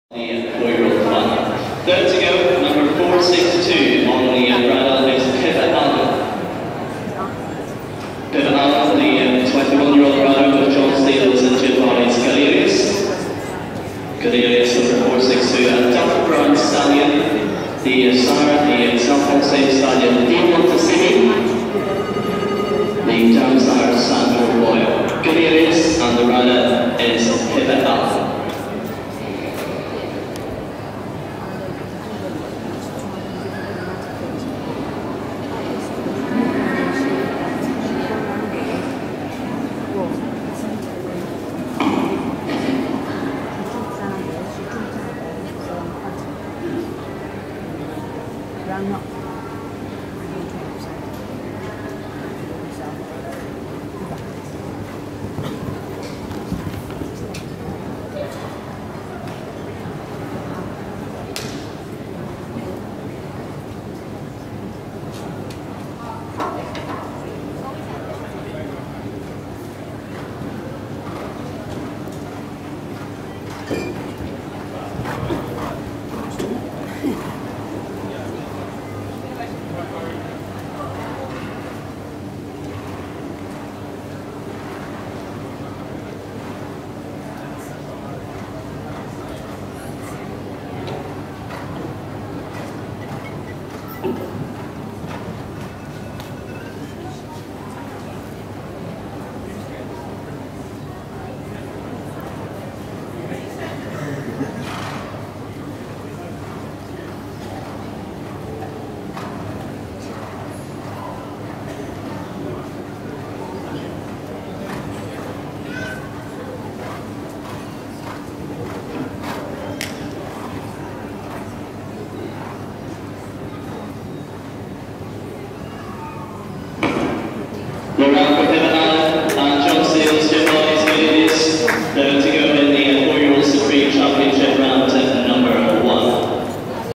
The 4-year-old fun. Third to go, number 462 on the bridle is Pippa Allen. Pippa Allen, the 21-year-old rider with John Steels and Giovanni Galerius. Galerius number 462, and Dr. Brown Stallion, the sire, the San Jose Stallion, Dean Montesini. The down sire, Sandro Royal. Galerius, and the rider is Pippa Allen. Laurel